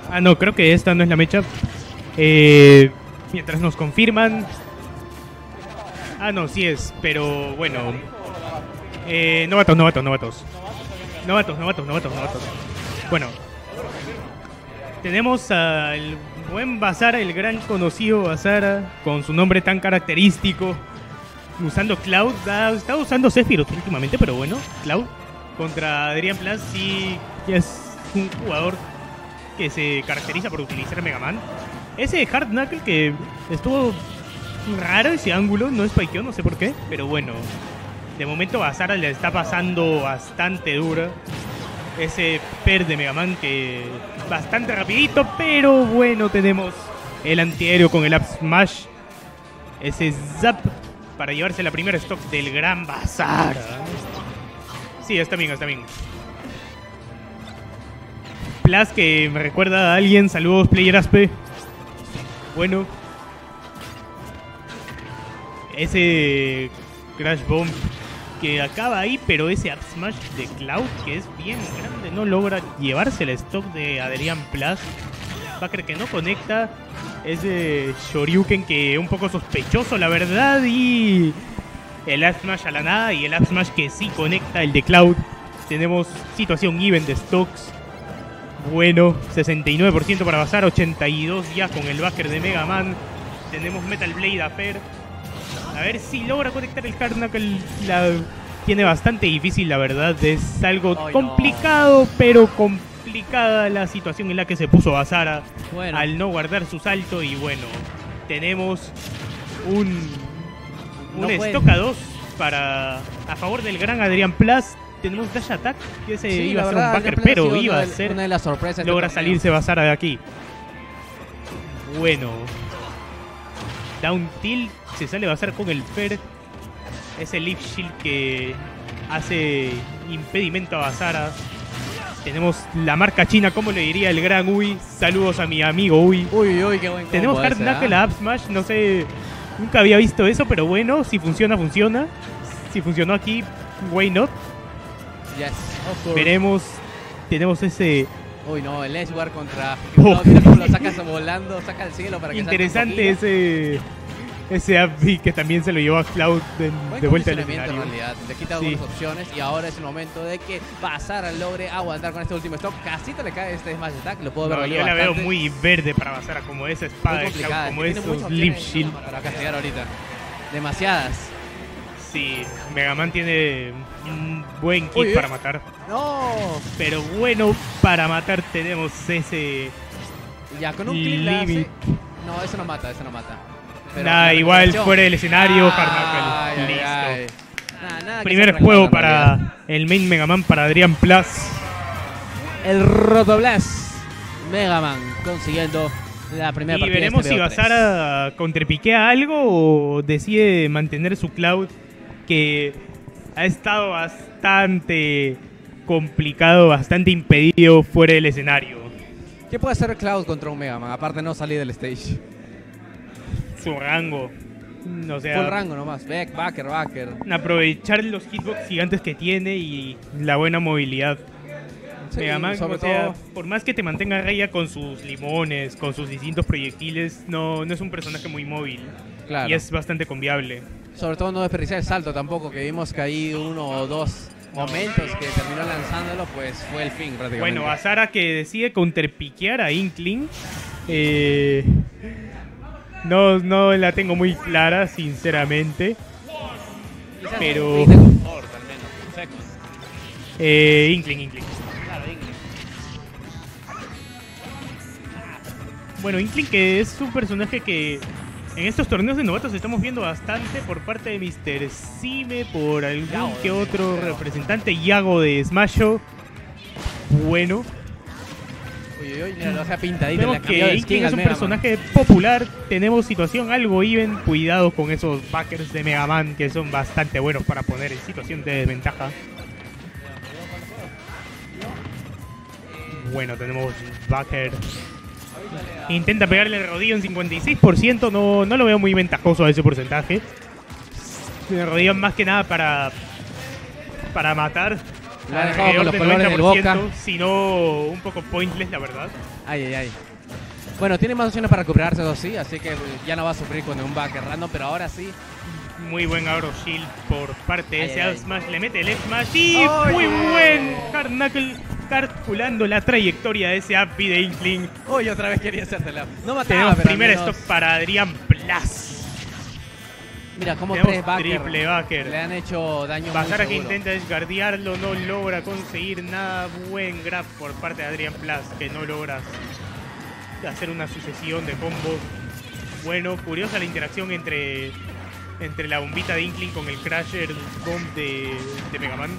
Ah, no, creo que esta no es la mecha. Mientras nos confirman. Ah, no, sí es, pero bueno. Novatos. Bueno. Tenemos al buen Basara, el gran conocido Basara, con su nombre tan característico. Usando Cloud. Está usando Sephiroth últimamente, pero bueno, Cloud. Contra Adrian Plus, sí, es un jugador que se caracteriza por utilizar Mega Man. Ese Hard Knuckle que estuvo raro, ese ángulo, no spikeó, no sé por qué, pero bueno, de momento a Basara le está pasando bastante dura. Ese per de Mega Man que bastante rapidito, pero bueno, tenemos el antiaéreo con el Up Smash. Ese zap para llevarse la primera stock del gran Basara. Sí, está bien. Plus que me recuerda a alguien. Saludos, Player Aspe. Bueno. Ese Crash Bomb que acaba ahí, pero ese Up Smash de Cloud, que es bien grande, no logra llevarse el stock de Adrian Plus. Backer que no conecta. Ese Shoryuken que un poco sospechoso, la verdad. Y el Up Smash a la nada. Y el Up Smash que sí conecta, el de Cloud. Tenemos situación even de stocks. Bueno, 69% para Basara, 82 ya con el backer de Mega Man. Tenemos Metal Blade a Per. A ver si logra conectar el Hard Knuckle. La tiene bastante difícil, la verdad. Es algo complicado, pero complicada la situación en la que se puso Basara al no guardar su salto. Y bueno, tenemos un stock a 2 a favor del gran Adrian Plus. Tenemos Dash Attack, que ese iba a ser un backer, pero iba a ser una de las sorpresas. Logra salirse Basara de aquí. Bueno, Down Tilt, se sale Basara con el Fer. Ese Leaf Shield que hace impedimento a Basara. Tenemos la marca china, como le diría el gran Uy. Saludos a mi amigo Uy. Uy, qué buen combo. Tenemos Hard Knuckle a Up Smash, no sé, nunca había visto eso, pero bueno, si funciona, funciona. Si funcionó aquí, why not? Yes, veremos. Tenemos ese... Uy, no, el Edgeward contra... No, mira cómo lo sacas volando, saca al cielo para que interesante ese up que también se lo llevó a Cloud de vuelta al escenario. En realidad, le quita algunas opciones y ahora es el momento de que Basara logre aguantar con este último stock. Casi te le cae este Smash Attack, lo puedo ver. Yo la veo muy verde para Basara, como esa espada de Cloud, como esos Leaf Shield. Para castigar ahorita. Demasiadas. Sí, Mega Man tiene un buen kit para matar. No. Pero bueno, para matar tenemos ese... Ya, con un clip hace... No, eso no mata, Pero igual fuera del escenario, Hard Knuckle. Listo. Primer juego para el main Mega Man para Adrian Plus. El Rotoblast Mega Man consiguiendo la primera partida. Y veremos si Basara contrapiquea algo o decide mantener su Cloud, que ha estado bastante complicado, bastante impedido fuera del escenario. ¿Qué puede hacer Cloud contra un Mega Man? Aparte no salir del stage. Su rango. O sea, full rango nomás. Backer. Aprovechar los hitbox gigantes que tiene y la buena movilidad. Sí, Mega Man, o sea, por más que te mantenga a raya con sus limones, con sus distintos proyectiles, no es un personaje muy móvil. Claro. Y es bastante conviable. Sobre todo no desperdiciar el salto tampoco, que vimos que hay uno o dos momentos que terminó lanzándolo, pues fue el fin prácticamente. Bueno, Basara que decide counterpiquear a Inkling. No la tengo muy clara, sinceramente. Pero... Inkling. Bueno, Inkling que es un personaje que en estos torneos de novatos estamos viendo bastante por parte de Mr. Sime, por algún que otro representante, Yago de Smasho. Bueno. Uy, mira, lo deja pintadito. Vemos que Inkling es un personaje popular. Tenemos situación algo even. Cuidado con esos backers de Mega Man que son bastante buenos para poner en situación de desventaja. Bueno, tenemos backer. Intenta pegarle el rodillo en 56%. No lo veo muy ventajoso a ese porcentaje. El rodillo más que nada para matar. Lo ha dejado con los colores del Boca. Sino un poco pointless, la verdad. Ay, ay, ay. Bueno, tiene más opciones para recuperarse, eso sí, así que ya no va a sufrir con un backer random, pero ahora sí. Muy buen Auro Shield por parte de ese ay. Smash. Le mete el F-Smash y Ay, muy ay. buen Hard Knuckle, calculando la trayectoria de ese Happy de Inkling. Uy, otra vez quería hacértela. No mataba, Tenemos pero primer al menos... stock para Adrián Plus. Mira, como Tenemos 3 backers triple backer. le han hecho daño. Basara muy que seguro. intenta desguardiarlo, no logra conseguir nada. Buen grab por parte de Adrián Plus, que no logra hacer una sucesión de combos. Bueno, curiosa la interacción entre la bombita de Inkling con el Crasher Bomb de Mega Man.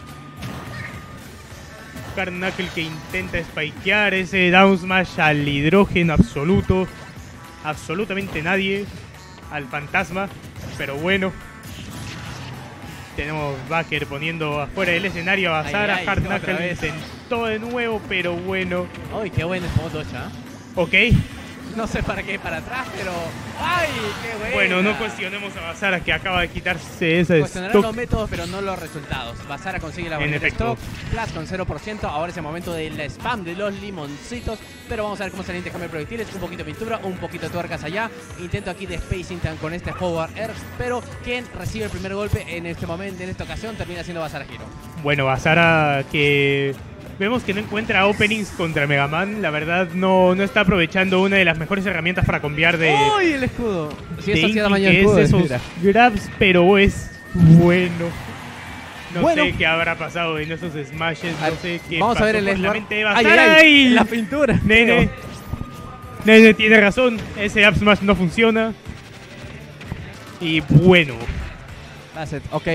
Hard Knuckle que intenta spikear ese down smash al hidrógeno absoluto. Absolutamente nadie. Al fantasma. Pero bueno. Tenemos Backer poniendo afuera del escenario a Basara. Ay, ay, Hard otra Knuckle vez. intentó de nuevo, pero bueno. Uy, qué buen spot, Ocha. Ok. No sé para qué, para atrás, pero... ¡Ay, qué buena! Bueno, no cuestionemos a Basara, que acaba de quitarse ese Cuestionarán stock. los métodos, pero no los resultados. Basara consigue la En bonita efecto. stock. Plus con 0%. Ahora es el momento del spam de los limoncitos. Pero vamos a ver cómo se le intercambia de proyectiles. Un poquito de pintura, un poquito de tuercas allá. Intento aquí de Spacing Tan con este Howard Earth. Pero quien recibe el primer golpe en este momento, en esta ocasión, termina siendo Basara Hero. Bueno, Basara que vemos que no encuentra openings contra Mega Man. La verdad no está aprovechando una de las mejores herramientas para cambiar de ¡Uy, el escudo! Si de eso hacía daño Inkling, al que escudo, es esos mira. grabs, pero es bueno. No Bueno. sé qué habrá pasado en esos smashes, no sé qué Vamos a pasó ver el por la Edward. mente de ¡Ay, Basara. ay, ay! ¡Ay! La pintura. Nene, Nene tiene razón, ese up smash no funciona. Y bueno, That's it. Ok.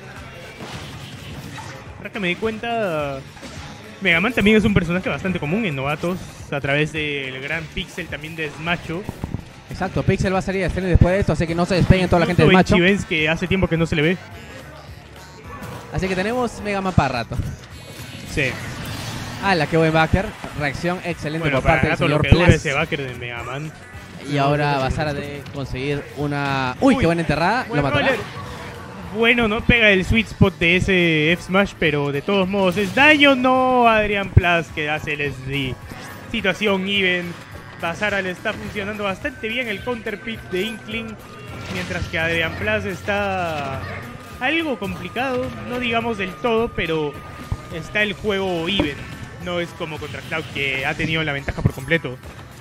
ahora que me di cuenta, Mega Man también es un personaje bastante común en novatos, a través del gran Pixel también de Smacho. Exacto. Pixel va a salir de escena después de esto, así que no se despeguen toda la gente del macho. Bench, que hace tiempo que no se le ve. Así que tenemos Mega Man para rato. Sí. ¡Hala, qué buen backer! Reacción excelente Bueno, por para parte del rato lo señor que dura Plus. ese backer de Mega Man. Y ahora Basara de conseguir una... ¡Uy, qué buena enterrada! Buen Lo matará. roller. Bueno, no pega el sweet spot de ese F-Smash, pero de todos modos es daño. No, Adrián Plus que hace el SD. Situación even. Basara le está funcionando bastante bien el counter pick de Inkling, mientras que Adrián Plus está algo complicado, no digamos del todo, pero está el juego even. No es como contra Cloud, que ha tenido la ventaja por completo.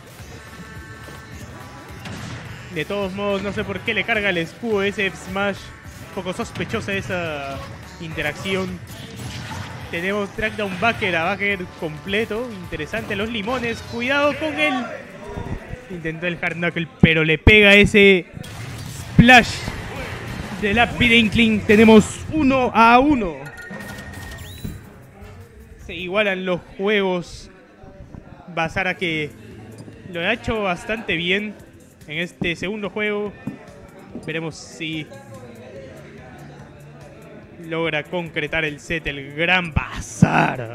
De todos modos, no sé por qué le carga el escudo ese F-Smash. Un poco sospechosa esa interacción. Tenemos trackdown backer a backer completo. Interesante los limones. Cuidado con él. Intentó el hard knuckle, pero le pega ese splash de la de Inkling. Tenemos 1-1. Se igualan los juegos. Basara que lo ha hecho bastante bien en este segundo juego. Veremos si logra concretar el set el gran Basara.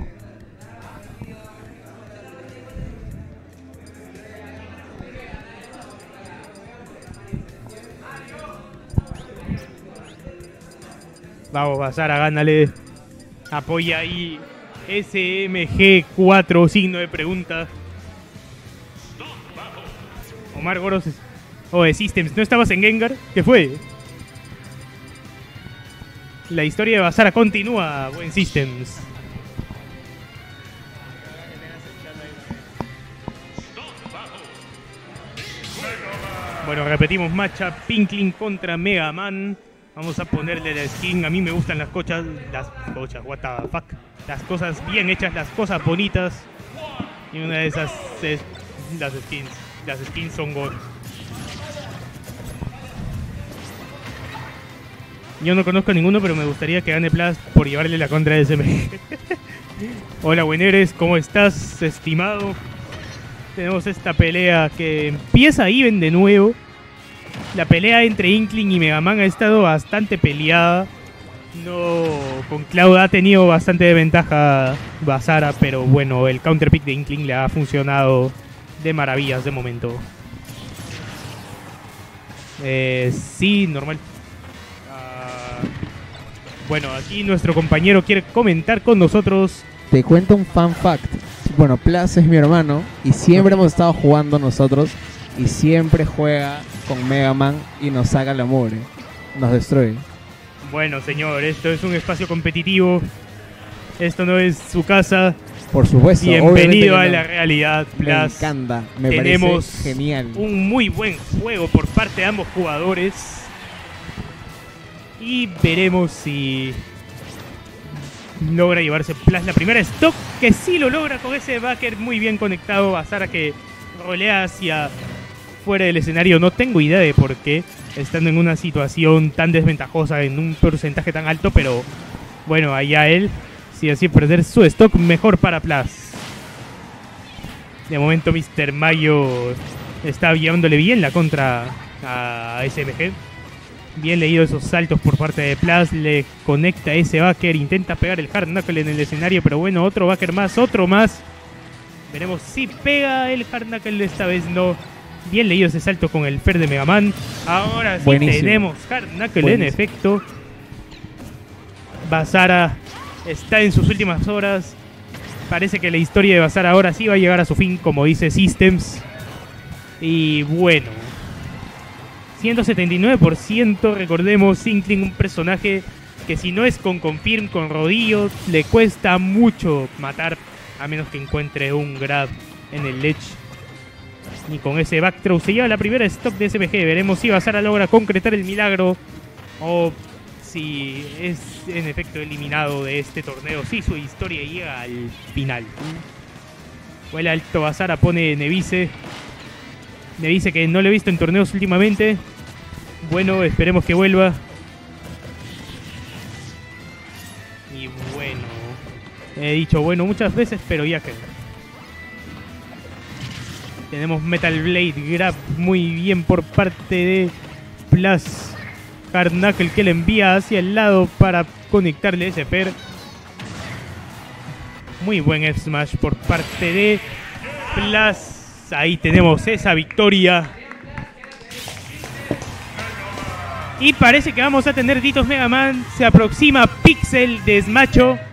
Vamos, Basara, gánale. Apoya ahí SMG4, signo de pregunta. Omar Goros. Oye, Systems, ¿no estabas en Gengar? ¿Qué fue? La historia de Basara continúa, buen Systems. Bueno, repetimos matchup. Inkling contra Mega Man. Vamos a ponerle la skin. A mí me gustan las cochas, what the fuck. Las cosas bien hechas, las cosas bonitas. Y una de esas es las skins. Las skins son God. Yo no conozco a ninguno, pero me gustaría que gane Plus por llevarle la contra de SMG. Hola, Bueneres, ¿cómo estás, estimado? Tenemos esta pelea que empieza even de nuevo. La pelea entre Inkling y Mega Man ha estado bastante peleada. No, con Cloud ha tenido bastante de ventaja Basara, pero bueno, el counter pick de Inkling le ha funcionado de maravillas de momento. Sí, normal. Bueno, aquí nuestro compañero quiere comentar con nosotros. Te cuento un fun fact. Bueno, Plus es mi hermano y siempre hemos estado jugando nosotros y siempre juega con Mega Man y nos saca la mugre, nos destruye. Bueno, señor, esto es un espacio competitivo. Esto no es su casa. Por supuesto. Bienvenido a no. la realidad, Plus. Me encanta, me Tenemos parece genial. un muy buen juego por parte de ambos jugadores. Y veremos si logra llevarse Plus la primera stock, que sí lo logra con ese backer muy bien conectado. Basara que rolea hacia fuera del escenario. No tengo idea de por qué, estando en una situación tan desventajosa, en un porcentaje tan alto, pero bueno, allá él. Si así perder su stock, mejor para Plus. De momento Mr. Mayo está llevándole bien la contra a SMG. Bien leído esos saltos por parte de Plus. Le conecta ese backer. Intenta pegar el hard knuckle en el escenario. Pero bueno, otro backer más, otro más. Veremos si pega el hard knuckle. Esta vez no. Bien leído ese salto con el Fer de Mega Man. Ahora sí buenísimo. tenemos hard knuckle Buenísimo. en efecto. Basara está en sus últimas horas. Parece que la historia de Basara ahora sí va a llegar a su fin, como dice Systems. Y bueno, 179%, recordemos, Inkling, un personaje que si no es con confirm, con rodillo, le cuesta mucho matar, a menos que encuentre un grab en el ledge. Y con ese back throw se lleva la primera stock de SMG. Veremos si Basara logra concretar el milagro o si es en efecto eliminado de este torneo. Si su historia llega al final. Vuela alto Basara, pone Nevice. Nevice que no lo he visto en torneos últimamente. Bueno, esperemos que vuelva. Y bueno, he dicho bueno muchas veces, pero ya que tenemos Metal Blade Grab muy bien por parte de Plus. Hard Knuckle que le envía hacia el lado para conectarle ese per. Muy buen F-Smash por parte de Plus. Ahí tenemos esa victoria. Y parece que vamos a tener Ditos Mega Man. Se aproxima Pixel de Smacho.